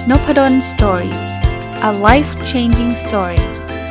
Nopadon Story. A life-changing story.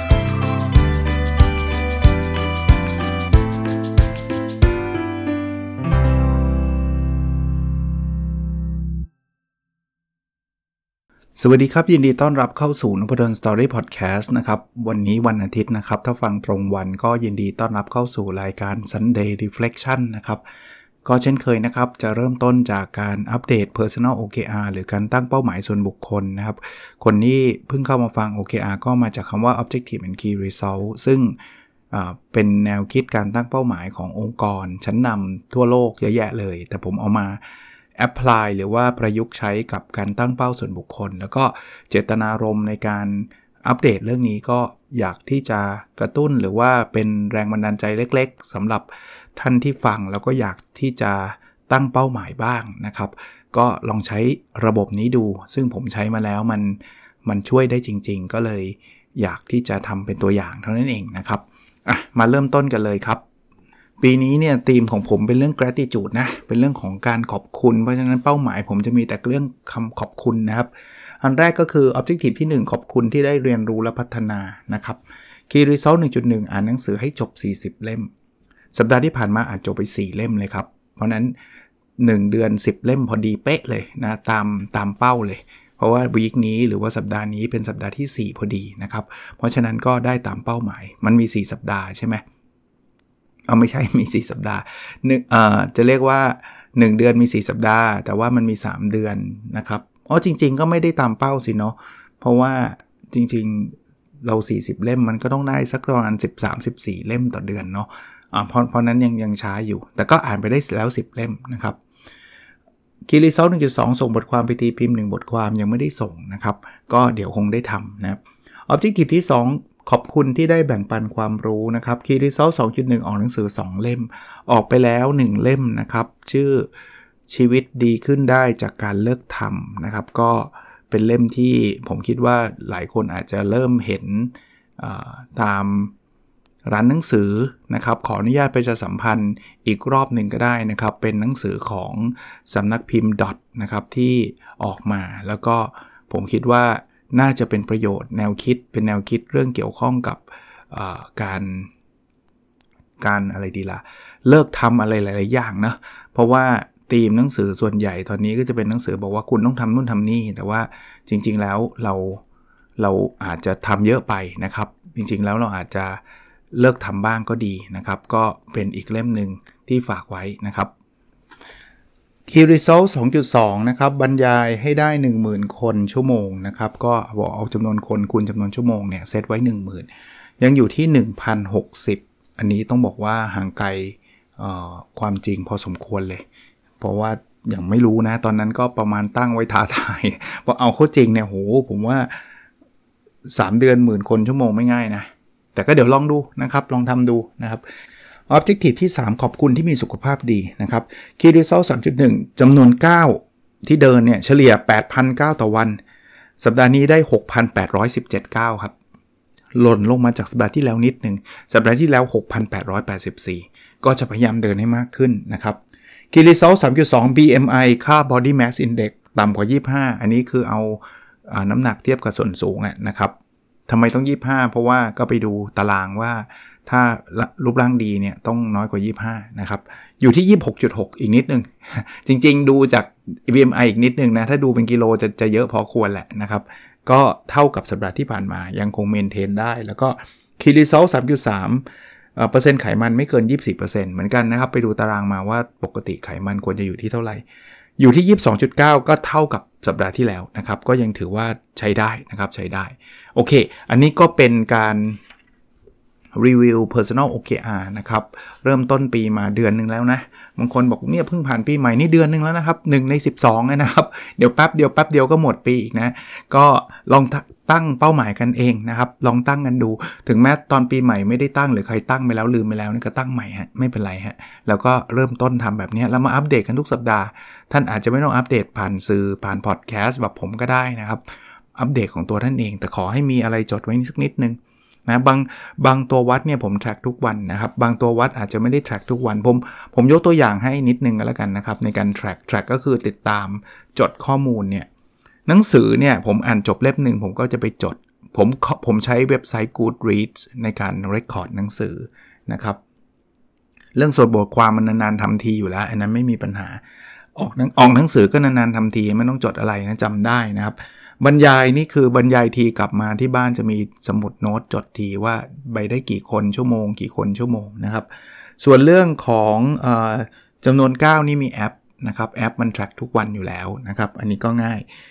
สวัสดีครับยินดีต้อนรับเข้าสู่ Nopadon Story Podcast นะครับวันนี้วันอาทิตย์นะครับถ้าฟังตรงวันก็ยินดีต้อนรับเข้าสู่รายการ Sunday Reflection นะครับก็เช่นเคยนะครับจะเริ่มต้นจากการอัปเดต Personal OKR หรือการตั้งเป้าหมายส่วนบุคคลนะครับคนที่เพิ่งเข้ามาฟัง OKR ก็มาจากคำว่า Objective and Key Result ซึ่งเป็นแนวคิดการตั้งเป้าหมายขององค์กรชั้นนำทั่วโลกเยอะแยะเลยแต่ผมเอามาapply หรือว่าประยุกต์ใช้กับการตั้งเป้าส่วนบุคคลแล้วก็เจตนารมณ์ในการอัปเดตเรื่องนี้ก็อยากที่จะกระตุ้นหรือว่าเป็นแรงบันดาลใจเล็กๆสำหรับท่านที่ฟังแล้วก็อยากที่จะตั้งเป้าหมายบ้างนะครับก็ลองใช้ระบบนี้ดูซึ่งผมใช้มาแล้วมันช่วยได้จริงๆก็เลยอยากที่จะทำเป็นตัวอย่างเท่านั้นเองนะครับมาเริ่มต้นกันเลยครับปีนี้เนี่ยธีมของผมเป็นเรื่อง gratitude นะเป็นเรื่องของการขอบคุณเพราะฉะนั้นเป้าหมายผมจะมีแต่เรื่องคำขอบคุณนะครับอันแรกก็คือ objective ที่1ขอบคุณที่ได้เรียนรู้และพัฒนานะครับ key result 1.1 อ่านหนังสือให้จบ40เล่มสัปดาห์ที่ผ่านมาอ่านจบไป4เล่มเลยครับเพราะนั้น1เดือน10เล่มพอดีเป๊ะเลยนะตามเป้าเลยเพราะว่าวีคนี้หรือว่าสัปดาห์นี้เป็นสัปดาห์ที่4พอดีนะครับเพราะฉะนั้นก็ได้ตามเป้าหมายมันมี4สัปดาห์ใช่ไหมไม่ใช่มี4สัปดาห์จะเรียกว่า1เดือนมี4สัปดาห์แต่ว่ามันมี3เดือนนะครับจริงๆก็ไม่ได้ตามเป้าสิเนาะเพราะว่าจริงๆเรา40เล่มมันก็ต้องได้สักประมาณ13-14เล่มต่อเดือนเนาะเพราะนั้นยังช้าอยู่แต่ก็อ่านไปได้แล้ว10เล่มนะครับคีรีเซล 1.2 ส่งบทความไปตีพิมพ์1บทความยังไม่ได้ส่งนะครับก็เดี๋ยวคงได้ทำนะครับ Objective ที่2ขอบคุณที่ได้แบ่งปันความรู้นะครับ Key Result 2.1 ออกหนังสือ2เล่มออกไปแล้ว1เล่มนะครับชื่อชีวิตดีขึ้นได้จากการเลิกทำนะครับก็เป็นเล่มที่ผมคิดว่าหลายคนอาจจะเริ่มเห็นตามร้านหนังสือนะครับขออนุญาตประชาสัมพันธ์อีกรอบหนึ่งก็ได้นะครับเป็นหนังสือของสำนักพิมพ์ดอทนะครับที่ออกมาแล้วก็ผมคิดว่าน่าจะเป็นประโยชน์เป็นแนวคิดเรื่องเกี่ยวข้องกับการอะไรดีล่ะเลิกทำอะไรหลายๆอย่างนะเพราะว่าธีมหนังสือส่วนใหญ่ตอนนี้ก็จะเป็นหนังสือบอกว่าคุณต้องทำนู่นทำนี่แต่ว่าจริงๆแล้วเราอาจจะทำเยอะไปนะครับจริงๆแล้วเราอาจจะเลิกทำบ้างก็ดีนะครับก็เป็นอีกเล่มหนึ่งที่ฝากไว้นะครับKey Result 2.2 นะครับบรรยายให้ได้ 10,000 คนชั่วโมงนะครับก็เอาจำนวนคนคูณจำนวนชั่วโมงเนี่ยเซตไว้ 10,000 ยังอยู่ที่ 1,060 อันนี้ต้องบอกว่าห่างไกลความจริงพอสมควรเลยเพราะว่าอย่างไม่รู้นะตอนนั้นก็ประมาณตั้งไว้ท้าทายพอเอาเข้าจริงเนี่ยโหผมว่า3เดือนหมื่นคนชั่วโมงไม่ง่ายนะแต่ก็เดี๋ยวลองดูนะครับลองทำดูนะครับObjective ที่3ขอบคุณที่มีสุขภาพดีนะครับ Key Result 3.1 จำนวน9ที่เดินเนี่ยเฉลี่ย 8,009 ต่อวันสัปดาห์นี้ได้ 6,817 ก้าวครับหล่นลงมาจากสัปดาห์ที่แล้วนิดนึงสัปดาห์ที่แล้ว 6,884 ก็จะพยายามเดินให้มากขึ้นนะครับ Key Result 3.2 BMI ค่า Body Mass Index ต่ำกว่า25อันนี้คือเอาน้ำหนักเทียบกับส่วนสูงนะครับทำไมต้อง25เพราะว่าก็ไปดูตารางว่าถ้ารูปร่างดีเนี่ยต้องน้อยกว่า25นะครับอยู่ที่ 26.6 อีกนิดนึงจริงๆดูจาก BMI อีกนิดนึงนะถ้าดูเป็นกิโลจะเยอะพอควรแหละนะครับก็เท่ากับสัปดาห์ที่ผ่านมายังคงเมนเทนได้แล้วก็ Key Result 3.3 เปอร์เซ็นต์ไขมันไม่เกิน 24% เหมือนกันนะครับไปดูตารางมาว่าปกติไขมันควรจะอยู่ที่เท่าไหร่อยู่ที่ 22.9 ก็เท่ากับสัปดาห์ที่แล้วนะครับก็ยังถือว่าใช้ได้นะครับใช้ได้โอเคอันนี้ก็เป็นการรีวิว Personal OKR นะครับเริ่มต้นปีมาเดือนนึงแล้วนะบางคนบอกเนี่ยเพิ่งผ่านปีใหม่นี่เดือนนึงแล้วนะครับ1ใน12นะครับเดี๋ยวแป๊บเดียวก็หมดปีอีกนะก็ลองตั้งเป้าหมายกันเองนะครับลองตั้งกันดูถึงแม้ตอนปีใหม่ไม่ได้ตั้งหรือใครตั้งไปแล้วลืมไปแล้วนี่ก็ตั้งใหม่ฮะไม่เป็นไรฮะแล้วก็เริ่มต้นทำแบบนี้แล้วมาอัปเดตกันทุกสัปดาห์ท่านอาจจะไม่ต้องอัปเดตผ่านสื่อผ่านพอดแคสต์แบบผมก็ได้นะครับอัปเดตของตัวท่านเองแต่ขอให้มีอะไรจดไว้สักนิดนึงนะบางตัววัดเนี่ยผม track ทุกวันนะครับบางตัววัดอาจจะไม่ได้ track ทุกวันผมยกตัวอย่างให้นิดนึงก็แล้วกันนะครับในการ track ก็คือติดตามจดข้อมูลเนี่ยหนังสือเนี่ยผมอ่านจบเล่มนึงผมก็จะไปจดผมใช้เว็บไซต์ Goodreads ในการเรคคอร์ดหนังสือนะครับเรื่องสวดบทความมันนานๆทำทีอยู่แล้วอันนั้นไม่มีปัญหาออกหนังสือก็นานๆทำทีไม่ต้องจดอะไรนะจำได้นะครับบรรยายนี่คือบรรยายทีกลับมาที่บ้านจะมีสมุดโน้ตจดทีว่าใบได้กี่คนชั่วโมงกี่คนชั่วโมงนะครับส่วนเรื่องของจำนวนก้าวนี่มีแอปนะครับแอปมัน track ทุกวันอยู่แล้วนะครับอันนี้ก็ง่าย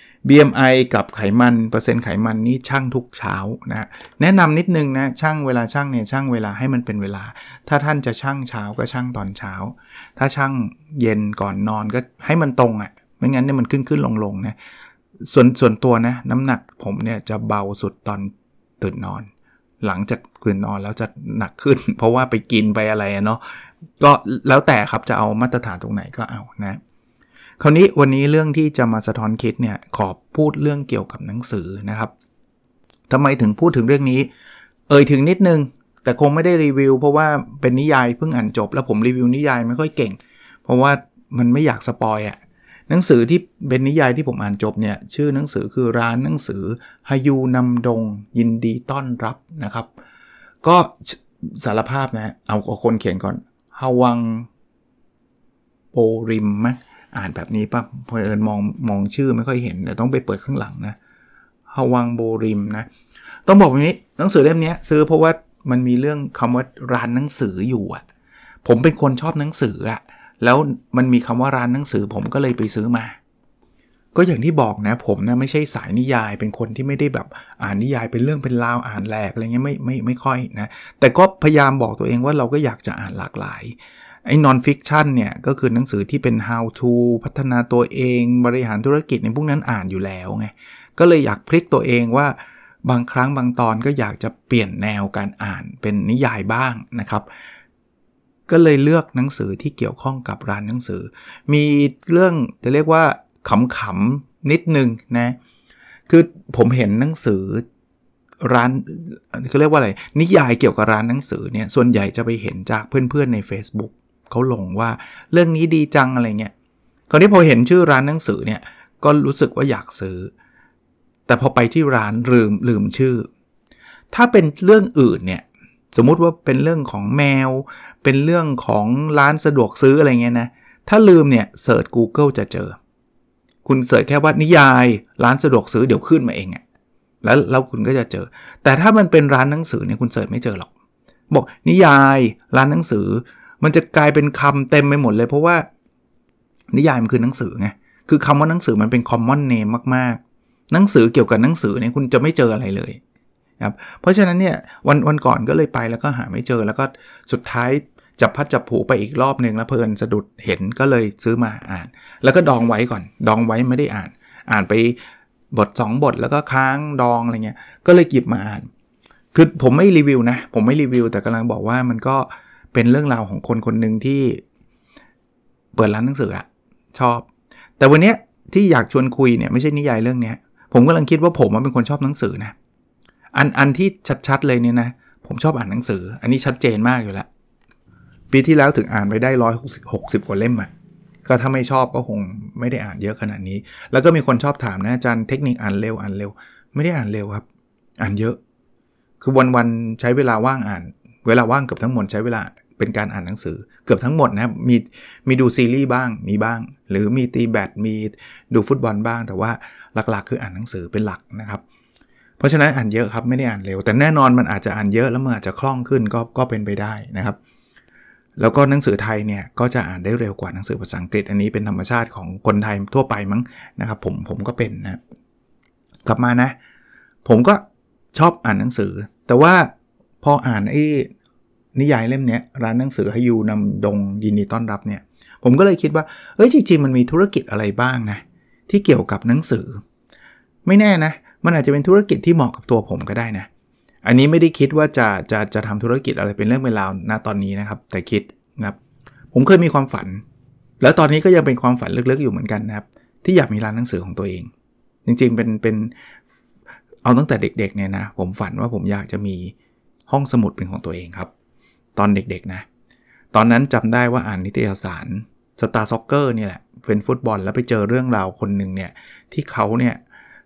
BMI กับไขมันเปอร์เซ็นต์ไขมันนี่ชั่งทุกเช้านะแนะนำนิดนึงนะชั่งเวลาชั่งเนี่ยชั่งเวลาให้มันเป็นเวลาถ้าท่านจะชั่งเช้าก็ชั่งตอนเช้าถ้าชั่งเย็นก่อนนอนก็ให้มันตรงอ่ะไม่งั้นเนี่ยมันขึ้นลงนะส่วนตัวนะน้ำหนักผมเนี่ยจะเบาสุดตอนตื่นนอนหลังจากตื่นนอนแล้วจะหนักขึ้นเพราะว่าไปกินไปอะไรเนาะก็แล้วแต่ครับจะเอามาตรฐานตรงไหนก็เอานะคราวนี้วันนี้เรื่องที่จะมาสะท้อนคิดเนี่ยขอพูดเรื่องเกี่ยวกับหนังสือนะครับทำไมถึงพูดถึงเรื่องนี้ถึงนิดนึงแต่คงไม่ได้รีวิวเพราะว่าเป็นนิยายเพิ่งอ่านจบแล้วผมรีวิวนิยายไม่ค่อยเก่งเพราะว่ามันไม่อยากสปอยหนังสือที่เป็นนิยายที่ผมอ่านจบเนี่ยชื่อหนังสือคือร้านหนังสือฮายูนำดงยินดีต้อนรับนะครับก็สารภาพนะเอาคนเขียนก่อนฮาวังโปริมมั้ยอ่านแบบนี้ป่ะพอมองชื่อไม่ค่อยเห็นเดี๋ยวต้องไปเปิดข้างหลังนะฮาวังโบริมนะต้องบอกแบบนี้หนังสือเล่มนี้ซื้อเพราะว่ามันมีเรื่องคำว่าร้านหนังสืออยู่ผมเป็นคนชอบหนังสือแล้วมันมีคำว่าร้านหนังสือผมก็เลยไปซื้อมาก็อย่างที่บอกนะผมนะไม่ใช่สายนิยายเป็นคนที่ไม่ได้แบบอ่านนิยายเป็นเรื่องเป็นราวอ่านแหลกอะไรเงี้ยไม่ค่อยนะแต่ก็พยายามบอกตัวเองว่าเราก็อยากจะอ่านหลากหลายไอ้ non fiction เนี่ยก็คือหนังสือที่เป็น how to พัฒนาตัวเองบริหารธุรกิจในพวกนั้นอ่านอยู่แล้วไงก็เลยอยากพลิกตัวเองว่าบางครั้งบางตอนก็อยากจะเปลี่ยนแนวการอ่านเป็นนิยายบ้างนะครับก็เลยเลือกหนังสือที่เกี่ยวข้องกับร้านหนังสือมีเรื่องจะเรียกว่าขำๆนิดนึงนะคือผมเห็นหนังสือร้านเขาเรียกว่าอะไรนิยายเกี่ยวกับร้านหนังสือเนี่ยส่วนใหญ่จะไปเห็นจากเพื่อนๆใน Facebook เขาลงว่าเรื่องนี้ดีจังอะไรเงี้ยคราวนี้พอเห็นชื่อร้านหนังสือเนี่ยก็รู้สึกว่าอยากซื้อแต่พอไปที่ร้านลืมชื่อถ้าเป็นเรื่องอื่นเนี่ยสมมุติว่าเป็นเรื่องของแมวเป็นเรื่องของร้านสะดวกซื้ออะไรเงี้ยนะถ้าลืมเนี่ยเสิร์ช Google จะเจอคุณเสิร์ชแค่ว่านิยายร้านสะดวกซื้อเดี๋ยวขึ้นมาเองแล้วคุณก็จะเจอแต่ถ้ามันเป็นร้านหนังสือเนี่ยคุณเสิร์ชไม่เจอหรอกบอกนิยายร้านหนังสือมันจะกลายเป็นคำเต็มไปหมดเลยเพราะว่านิยายมันคือหนังสือไงคือคำว่าหนังสือมันเป็น common name มากๆหนังสือเกี่ยวกับหนังสือเนี่ยคุณจะไม่เจออะไรเลยครับเพราะฉะนั้นเนี่ยวันก่อนก็เลยไปแล้วก็หาไม่เจอแล้วก็สุดท้ายจับพัดจับผูไปอีกรอบนึงแล้วเพลินสะดุดเห็นก็เลยซื้อมาอ่านแล้วก็ดองไว้ก่อนดองไว้ไม่ได้อ่านไปบท2บทแล้วก็ค้างดองอะไรเงี้ยก็เลยหยิบมาอ่านคือผมไม่รีวิวนะผมไม่รีวิวแต่กำลังบอกว่ามันก็เป็นเรื่องราวของคนคนนึงที่เปิดร้านหนังสือชอบแต่วันนี้ที่อยากชวนคุยเนี่ยไม่ใช่นิยายเรื่องนี้ผมกำลังคิดว่าผมเป็นคนชอบหนังสือนะอันที่ชัดๆเลยเนี่ยนะผมชอบอ่านหนังสืออันนี้ชัดเจนมากอยู่แล้วปีที่แล้วถึงอ่านไปได้160กว่าเล่มก็ถ้าไม่ชอบก็คงไม่ได้อ่านเยอะขนาดนี้แล้วก็มีคนชอบถามนะอาจารย์เทคนิคอ่านเร็วไม่ได้อ่านเร็วครับอ่านเยอะคือวันๆใช้เวลาว่างอ่านเวลาว่างเกือบทั้งหมดใช้เวลาเป็นการอ่านหนังสือเกือบทั้งหมดนะมีดูซีรีส์บ้างมีบ้างหรือมีตีแบดมีดูฟุตบอลบ้างแต่ว่าหลักๆคืออ่านหนังสือเป็นหลักนะครับเพราะฉะนั้นอ่านเยอะครับไม่ได้อ่านเร็วแต่แน่นอนมันอาจจะอ่านเยอะแล้วมันอาจจะคล่องขึ้นก็เป็นไปได้นะครับแล้วก็หนังสือไทยเนี่ยก็จะอ่านได้เร็วกว่าหนังสือภาษาอังกฤษอันนี้เป็นธรรมชาติของคนไทยทั่วไปมั้งนะครับผมก็เป็นนะกลับมานะผมก็ชอบอ่านหนังสือแต่ว่าพออ่านไอ้นิยายเล่มนี้ร้านหนังสือฮายูนำดงยินดีต้อนรับเนี่ยผมก็เลยคิดว่าจริงๆมันมีธุรกิจอะไรบ้างนะที่เกี่ยวกับหนังสือไม่แน่นะมันอาจจะเป็นธุรกิจที่เหมาะกับตัวผมก็ได้นะอันนี้ไม่ได้คิดว่าจะทำธุรกิจอะไรเป็นเรื่องเป็นราวณตอนนี้นะครับแต่คิดนะครับผมเคยมีความฝันแล้วตอนนี้ก็ยังเป็นความฝันลึกๆอยู่เหมือนกันนะครับที่อยากมีร้านหนังสือของตัวเองจริงๆเป็นเอาตั้งแต่เด็กๆเนี่ยนะผมฝันว่าผมอยากจะมีห้องสมุดเป็นของตัวเองครับตอนเด็กๆนะตอนนั้นจำได้ว่าอ่านนิตยสาร Star Soccer นี่แหละเป็นฟุตบอลแล้วไปเจอเรื่องราวคนหนึ่งเนี่ยที่เขาเนี่ย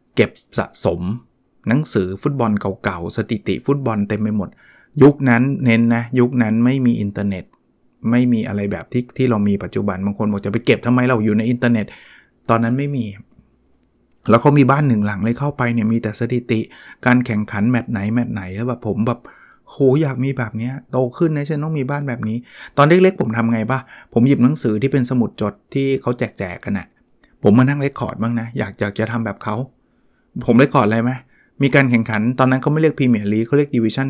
เก็บสะสมหนังสือฟุตบอลเก่าๆสถิติฟุตบอลเต็มไปหมดยุคนั้นเน้นนะยุคนั้นไม่มีอินเทอร์เน็ตไม่มีอะไรแบบที่เรามีปัจจุบันบางคนบอกจะไปเก็บทำไมเราอยู่ในอินเทอร์เน็ตตอนนั้นไม่มีแล้วเขามีบ้าน1หลังเลยเข้าไปเนี่ยมีแต่สถิติการแข่งขันแมตช์ไหนแล้วแบบผมแบบโหอยากมีแบบนี้โตขึ้นนะฉันต้องมีบ้านแบบนี้ตอนเล็กๆผมทำไงป่ะผมหยิบหนังสือที่เป็นสมุดจดที่เขาแจกกันน่ะผมมานั่งเรคคอร์ดบ้างนะอยากจะทำแบบเขาผมเรคคอร์ดอะไรไหมมีการแข่งขันตอนนั้นเขาไม่เรียกพรีเมียร์ลีกเขาเรียกดิวิชั่น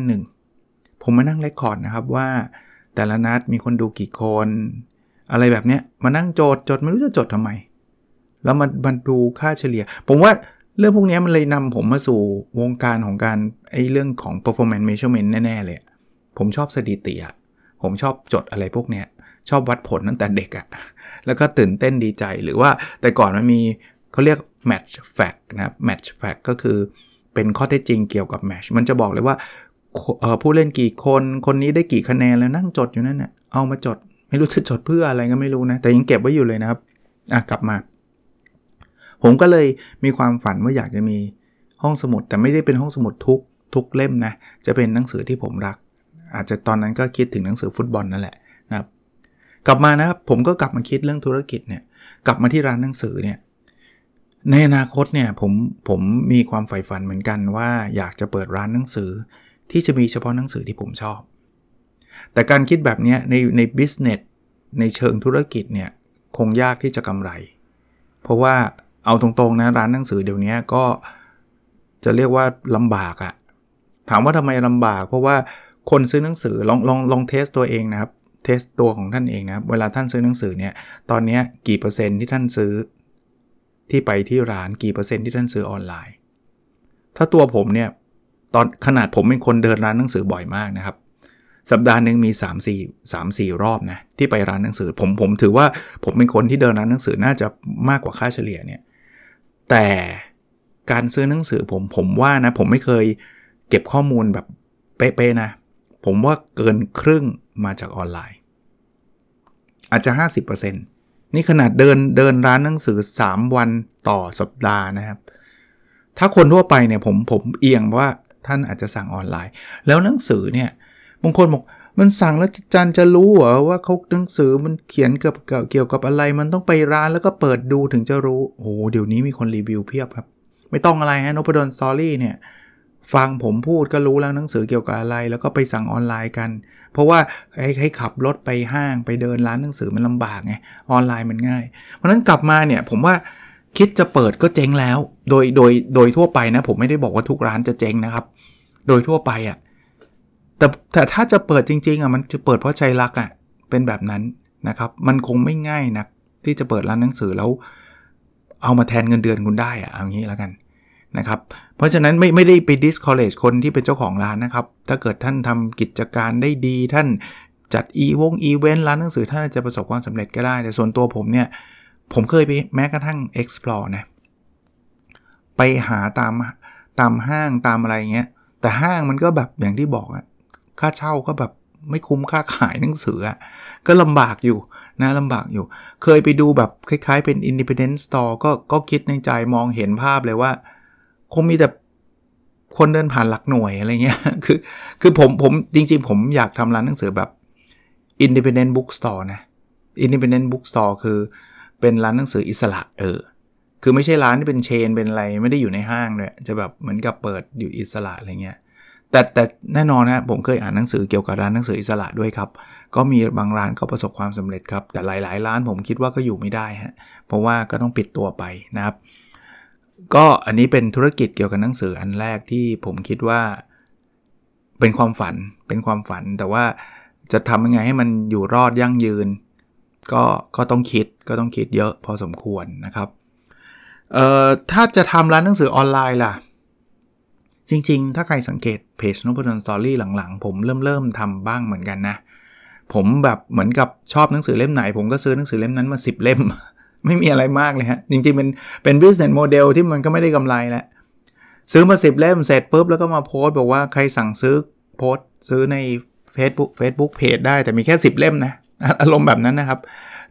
1ผมมานั่งเรคคอร์ดนะครับว่าแต่ละนัดมีคนดูกี่คนอะไรแบบเนี้ยมานั่งจดไม่รู้จะจดทำไมแล้วมันดูค่าเฉลี่ยผมว่าเรื่องพวกนี้มันเลยนำผมมาสู่วงการของการเรื่องของ performance measurement แน่ๆเลยผมชอบสถิติผมชอบจดอะไรพวกเนี้ยชอบวัดผลตั้งแต่เด็กแล้วก็ตื่นเต้นดีใจหรือว่าแต่ก่อนมันมีเขาเรียก match fact นะครับ match fact ก็คือเป็นข้อเท็จจริงเกี่ยวกับ match มันจะบอกเลยว่าผู้เล่นกี่คนนี้ได้กี่คะแนนแล้วนั่งจดอยู่นั่นน่ะเอามาจดไม่รู้จะจดเพื่ออะไรก็ไม่รู้นะแต่ยังเก็บไว้อยู่เลยนะครับกลับมาผมก็เลยมีความฝันว่าอยากจะมีห้องสมุดแต่ไม่ได้เป็นห้องสมุดทุกเล่มนะจะเป็นหนังสือที่ผมรักอาจจะตอนนั้นก็คิดถึงหนังสือฟุตบอลนั่นแหละนะครับกลับมานะครับผมก็กลับมาคิดเรื่องธุรกิจเนี่ยกลับมาที่ร้านหนังสือเนี่ยในอนาคตเนี่ยผมมีความใฝ่ฝันเหมือนกันว่าอยากจะเปิดร้านหนังสือที่จะมีเฉพาะหนังสือที่ผมชอบแต่การคิดแบบนี้ใน business ในเชิงธุรกิจเนี่ยคงยากที่จะกำไรเพราะว่าเอาตรงๆนะร้านหนังสือเดี๋ยวนี้ก็จะเรียกว่าลำบากถามว่าทำไมลำบากเพราะว่าคนซื้อหนังสือลองเทสตัวเองนะครับเทสตัวของท่านเองนะครับเวลาท่านซื้อหนังสือเนี่ยตอนนี้กี่เปอร์เซ็นต์ที่ท่านซื้อที่ไปที่ร้านกี่เปอร์เซ็นต์ที่ท่านซื้อออนไลน์ถ้าตัวผมเนี่ยตอนขนาดผมเป็นคนเดินร้านหนังสือบ่อยมากนะครับสัปดาห์นึงมี3-4 รอบนะที่ไปร้านหนังสือผมถือว่าผมเป็นคนที่เดินร้านหนังสือน่าจะมากกว่าค่าเฉลี่ยเนี่ยแต่การซื้อหนังสือผมว่านะผมไม่เคยเก็บข้อมูลแบบเป๊ะๆนะผมว่าเกินครึ่งมาจากออนไลน์อาจจะ 50% นี่ขนาดเดินร้านหนังสือ3วันต่อสัปดาห์นะครับถ้าคนทั่วไปเนี่ยผมเอียงว่าท่านอาจจะสั่งออนไลน์แล้วหนังสือเนี่ยบางคนบอกมันสั่งแล้วจันจะรู้เหรอว่าเขาหนังสือมันเขียนเกี่ยวกับอะไรมันต้องไปร้านแล้วก็เปิดดูถึงจะรู้โอ้เดี๋ยวนี้มีคนรีวิวเพียบครับไม่ต้องอะไรฮะ Nopadon Story เนี่ยฟังผมพูดก็รู้แล้วหนังสือเกี่ยวกับอะไรแล้วก็ไปสั่งออนไลน์กันเพราะว่าให้ขับรถไปห้างไปเดินร้านหนังสือมันลำบากไงออนไลน์มันง่ายเพราะนั้นกลับมาเนี่ยผมว่าคิดจะเปิดก็เจ๊งแล้วโดยทั่วไปนะผมไม่ได้บอกว่าทุกร้านจะเจ๊งนะครับโดยทั่วไปแต่ถ้าจะเปิดจริงๆมันจะเปิดเพราะใจรักเป็นแบบนั้นนะครับมันคงไม่ง่ายนักที่จะเปิดร้านหนังสือแล้วเอามาแทนเงินเดือนคุณได้เอางี้แล้วกันนะครับเพราะฉะนั้นไม่ได้ไป discourage คนที่เป็นเจ้าของร้านนะครับถ้าเกิดท่านทำกิจการได้ดีท่านจัดอีเวนต์ร้านหนังสือท่านจะประสบความสำเร็จก็ได้แต่ส่วนตัวผมเนี่ยผมเคยไปแม้กระทั่ง explore นะไปหาตามห้างตามอะไรเงี้ยแต่ห้างมันก็แบบอย่างที่บอกค่าเช่าก็แบบไม่คุ้มค่าขายหนังสือก็ลำบากอยู่นะลำบากอยู่เคยไปดูแบบคล้ายๆเป็น independent store ก็คิดในใจมองเห็นภาพเลยว่าคงมีแต่คนเดินผ่านหลักหน่วยอะไรเงี้ยคือผมจริงๆผมอยากทำร้านหนังสือแบบ independent book store นะ independent book store คือเป็นร้านหนังสืออิสระคือไม่ใช่ร้านที่เป็นเชนเป็นอะไรไม่ได้อยู่ในห้างด้วยจะแบบเหมือนกับเปิดอยู่อิสระอะไรเงี้ยแต่แน่นอนนะผมเคยอ่านหนังสือเกี่ยวกับร้านหนังสืออิสระด้วยครับก็มีบางร้านก็ประสบความสำเร็จครับแต่หลายๆร้านผมคิดว่าก็อยู่ไม่ได้ฮะเพราะว่าก็ต้องปิดตัวไปนะครับก็อันนี้เป็นธุรกิจเกี่ยวกับหนังสืออันแรกที่ผมคิดว่าเป็นความฝันแต่ว่าจะทำยังไงให้มันอยู่รอดยั่งยืนก็ต้องคิดเยอะพอสมควรนะครับถ้าจะทำร้านหนังสือออนไลน์ล่ะจริงๆถ้าใครสังเกตเพจ Nopadon Story หลังๆผมเริ่มทำบ้างเหมือนกันนะผมแบบเหมือนกับชอบหนังสือเล่มไหนผมก็ซื้อหนังสือเล่มนั้นมา10 เล่ม ไม่มีอะไรมากเลยฮะจริงๆเป็น business model ที่มันก็ไม่ได้กำไรแหละซื้อมา10 เล่มเสร็จปุ๊บแล้วก็มาโพสต์บอกว่าใครสั่งซื้อโพสต์ซื้อใน Facebook Page ได้แต่มีแค่10 เล่มนะอารมณ์แบบนั้นนะครับ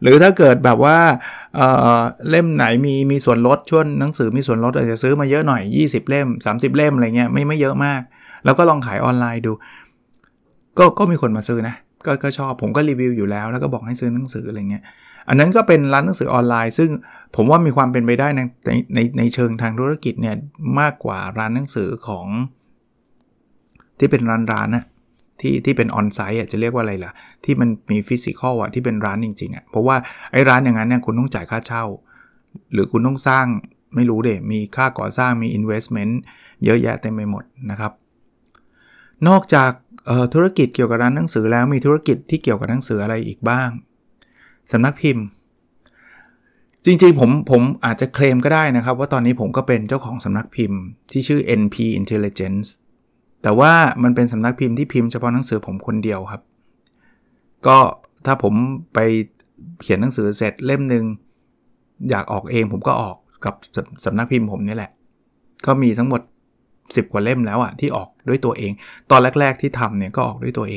หรือถ้าเกิดแบบว่าเล่มไหนมีส่วนลดช่วงหนังสือมีส่วนลดอาจจะซื้อมาเยอะหน่อย20เล่ม30เล่มอะไรเงี้ยไม่เยอะมากแล้วก็ลองขายออนไลน์ดูก็มีคนมาซื้อนะก็ชอบผมก็รีวิวอยู่แล้วก็บอกให้ซื้อหนังสืออะไรเงี้ยอันนั้นก็เป็นร้านหนังสือออนไลน์ซึ่งผมว่ามีความเป็นไปได้ในเชิงทางธุรกิจเนี่ยมากกว่าร้านหนังสือของที่เป็นร้านนะที่เป็นออนไซต์จะเรียกว่าอะไรล่ะที่มันมีฟิสิกอลที่เป็นร้านจริงๆเพราะว่าไอ้ร้านอย่างนั้นเนี่ยคุณต้องจ่ายค่าเช่าหรือคุณต้องสร้างไม่รู้มีค่าก่อสร้างมี investment เยอะแยะเต็มไปหมดนะครับนอกจากธุรกิจเกี่ยวกับร้านหนังสือแล้วมีธุรกิจที่เกี่ยวกับหนังสืออะไรอีกบ้างสำนักพิมพ์จริงๆผมอาจจะเคลมก็ได้นะครับว่าตอนนี้ผมก็เป็นเจ้าของสำนักพิมพ์ที่ชื่อ NP Intelligence แต่ว่ามันเป็นสำนักพิมพ์ที่พิมพ์เฉพาะหนังสือผมคนเดียวครับก็ถ้าผมไปเขียนหนังสือเสร็จเล่มนึงอยากออกเองผมก็ออกกับสำนักพิมพ์ผมนี่แหละก็มีทั้งหมด10กว่าเล่มแล้วที่ออกด้วยตัวเองตอนแรกๆที่ทำเนี่ยก็ออกด้วยตัวเอง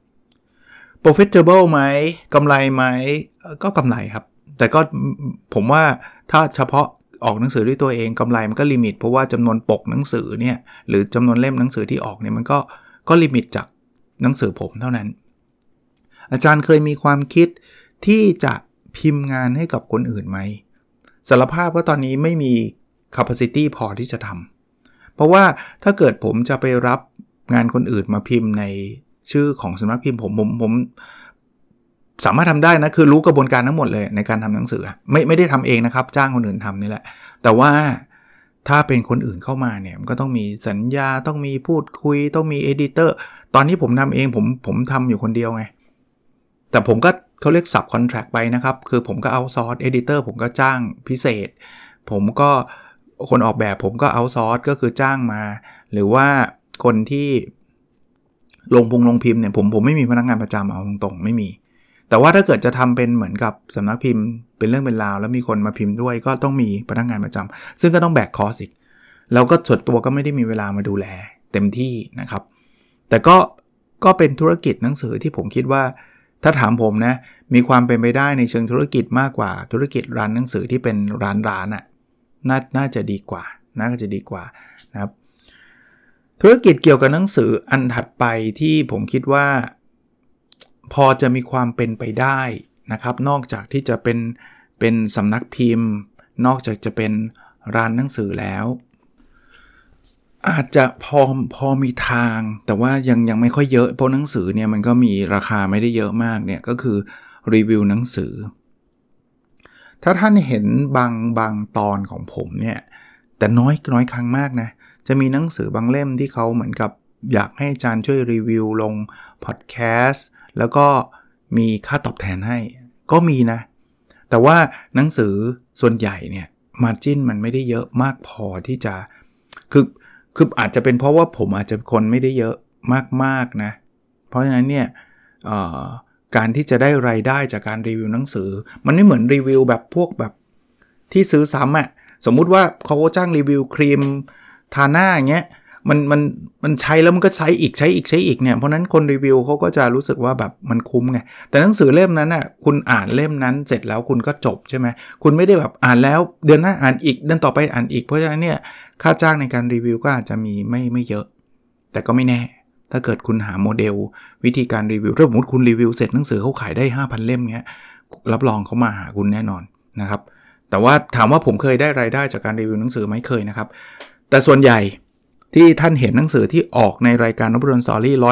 profitable ไหมกำไรไหมก็กำไรครับแต่ก็ผมว่าถ้าเฉพาะออกหนังสือด้วยตัวเองกำไรมันก็ลิมิตเพราะว่าจำนวนปกหนังสือเนี่ยหรือจำนวนเล่มหนังสือที่ออกเนี่ยมันก็ลิมิตจากหนังสือผมเท่านั้นอาจารย์เคยมีความคิดที่จะพิมพ์งานให้กับคนอื่นไหมสารภาพว่าตอนนี้ไม่มี capacity พอที่จะทำเพราะว่าถ้าเกิดผมจะไปรับงานคนอื่นมาพิมพ์ในชื่อของสำนักพิมพ์ผมสามารถทำได้นะคือรู้กระบวนการทั้งหมดเลยในการทำหนังสือไม่ได้ทำเองนะครับจ้างคนอื่นทำนี่แหละแต่ว่าถ้าเป็นคนอื่นเข้ามาเนี่ยมันก็ต้องมีสัญญาต้องมีพูดคุยต้องมีเอดิเตอร์ตอนนี้ผมทำเองผมทำอยู่คนเดียวไงแต่ผมก็เขาเรียกสับคอนแทรคไปนะครับคือผมก็เอาซอร์สเอดิเตอร์ผมก็จ้างพิเศษผมก็คนออกแบบผมก็เอาซอร์สก็คือจ้างมาหรือว่าคนที่ลงพิมพ์เนี่ยผมไม่มีพนักงานประจำเอาตรงๆไม่มีแต่ว่าถ้าเกิดจะทำเป็นเหมือนกับสำนักพิมพ์เป็นเรื่องเป็นราวแล้วมีคนมาพิมพ์ด้วยก็ต้องมีพนักงานประจำซึ่งก็ต้องแบกคอสอีกแล้วก็ส่วนตัวก็ไม่ได้มีเวลามาดูแลเต็มที่นะครับแต่ก็เป็นธุรกิจหนังสือที่ผมคิดว่าถ้าถามผมนะมีความเป็นไปได้ในเชิงธุรกิจมากกว่าธุรกิจร้านหนังสือที่เป็นร้านน่าจะดีกว่านะครับธุรกิจเกี่ยวกับหนังสืออันถัดไปที่ผมคิดว่าพอจะมีความเป็นไปได้นะครับนอกจากที่จะเป็นสำนักพิมพ์นอกจากจะเป็นร้านหนังสือแล้วอาจจะพอมีทางแต่ว่ายังไม่ค่อยเยอะเพราะหนังสือเนี่ยมันก็มีราคาไม่ได้เยอะมากเนี่ยก็คือรีวิวหนังสือถ้าท่านเห็นบางตอนของผมเนี่ยแต่น้อยครั้งมากนะจะมีหนังสือบางเล่มที่เขาเหมือนกับอยากให้อาจารย์ช่วยรีวิวลงพอดแคสต์แล้วก็มีค่าตอบแทนให้ก็มีนะแต่ว่าหนังสือส่วนใหญ่เนี่ยมาร์จิ้นมันไม่ได้เยอะมากพอที่จะคืออาจจะเป็นเพราะว่าผมอาจจะคนไม่ได้เยอะมากๆนะเพราะฉะนั้นเนี่ยการที่จะได้รายได้จากการรีวิวหนังสือมันไม่เหมือนรีวิวแบบพวกแบบที่ซื้อซ้ำสมมุติว่าเขาจ้างรีวิวครีมทาหน้าอย่างเงี้ยมันใช้แล้วมันก็ใช้อีกเนี่ยเพราะนั้นคนรีวิวเขาก็จะรู้สึกว่าแบบมันคุ้มไงแต่หนังสือเล่มนั้นคุณอ่านเล่มนั้นเสร็จแล้วคุณก็จบใช่ไหมคุณไม่ได้แบบอ่านแล้วเดือนหน้าอ่านอีกเดือนต่อไปอ่านอีกเพราะฉะนั้นเนี่ยค่าจ้างในการรีวิวก็อาจจะมีไม่เยอะแต่ก็ไม่แน่ถ้าเกิดคุณหาโมเดลวิธีการรีวิวถ้าสมมติคุณรีวิวเสร็จหนังสือเขาขายได้ 5,000 เล่มเงี้ยรับรองเขามาหาคุณแน่นอนนะครับแต่ว่าถามว่าผมเคยได้รายได้จากการรีวิวหนังสือไหมเคยนะครับแต่ส่วนใหญ่ที่ท่านเห็นหนังสือที่ออกในรายการนพดลสตอรี่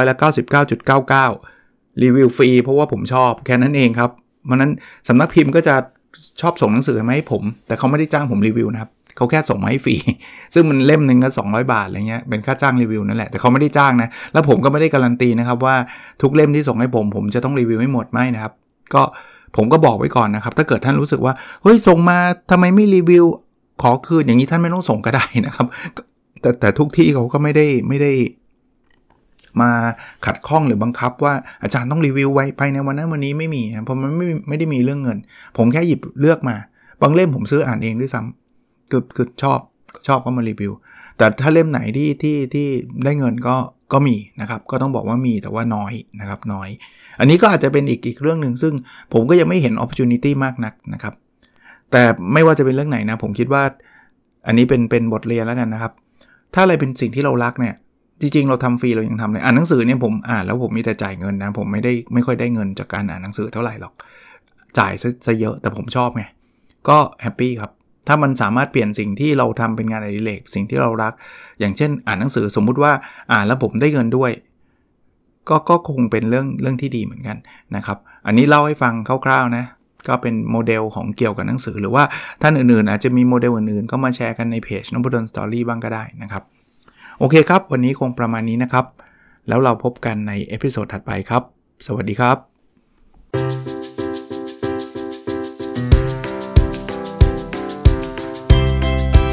99.99%รีวิวฟรีเพราะว่าผมชอบแค่นั้นเองครับเพราะนั้นสำนักพิมพ์ก็จะชอบส่งหนังสือมาให้ผมแต่เขาไม่ได้จ้างผมรีวิวนะครับเขาแค่ส่งมาให้ฟรีซึ่งมันเล่มนึงก็200 บาทอะไรเงี้ยเป็นค่าจ้างรีวิวนั่นแหละแต่เขาไม่ได้จ้างนะแล้วผมก็ไม่ได้การันตีนะครับว่าทุกเล่มที่ส่งให้ผมจะต้องรีวิวให้หมดไม่นะครับก็ผมก็บอกไว้ก่อนนะครับถ้าเกิดท่านรู้สึกว่าเฮ้ยส่งมาทำไมไม่รีวิวขอคืนอย่างนี้ท่านไม่ต้องส่งก็ได้นะครับแต่ทุกที่เขาก็ไม่ได้มาขัดข้องหรือบังคับว่าอาจารย์ต้องรีวิวไว้ภายในวันนั้นวันนี้ไม่มีนะเพราะมันไม่ได้มีเรื่องเงินผมแค่หยิบเลือกมาบางเล่มผมซื้ออ่านเองด้วยซ้ำคือชอบก็มารีวิวแต่ถ้าเล่มไหนที่ได้เงินก็มีนะครับก็ต้องบอกว่ามีแต่ว่าน้อยนะครับน้อยอันนี้ก็อาจจะเป็นอีกเรื่องนึงซึ่งผมก็ยังไม่เห็น opportunity มากนักนะครับแต่ไม่ว่าจะเป็นเรื่องไหนนะผมคิดว่าอันนี้เป็นบทเรียนแล้วกันนะครับถ้าอะไรเป็นสิ่งที่เรารักเนี่ยจริงๆเราทำฟรีเรายังทำเลยอ่านหนังสือเนี่ยผมอ่านแล้วผมมีแต่จ่ายเงินนะผมไม่ค่อยได้เงินจากการอ่านหนังสือเท่าไหร่หรอกจ่ายซะเยอะแต่ผมชอบไงก็แฮปปี้ครับถ้ามันสามารถเปลี่ยนสิ่งที่เราทำเป็นงานอดิเรกสิ่งที่เรารักอย่างเช่นอ่านหนังสือสมมุติว่าอ่านแล้วผมได้เงินด้วยก็คงเป็นเรื่องที่ดีเหมือนกันนะครับอันนี้เล่าให้ฟังคร่าวๆนะก็เป็นโมเดลของเกี่ยวกับหนังสือหรือว่าท่านอื่นๆอาจจะมีโมเดลอื่นๆก็มาแชร์กันในเพจนพดลสตอรี่บ้างก็ได้นะครับโอเคครับวันนี้คงประมาณนี้นะครับแล้วเราพบกันในเอพิโซดถัดไปครับสวัสดีครับ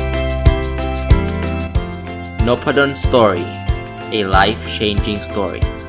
Noppadan Story, a life-changing story.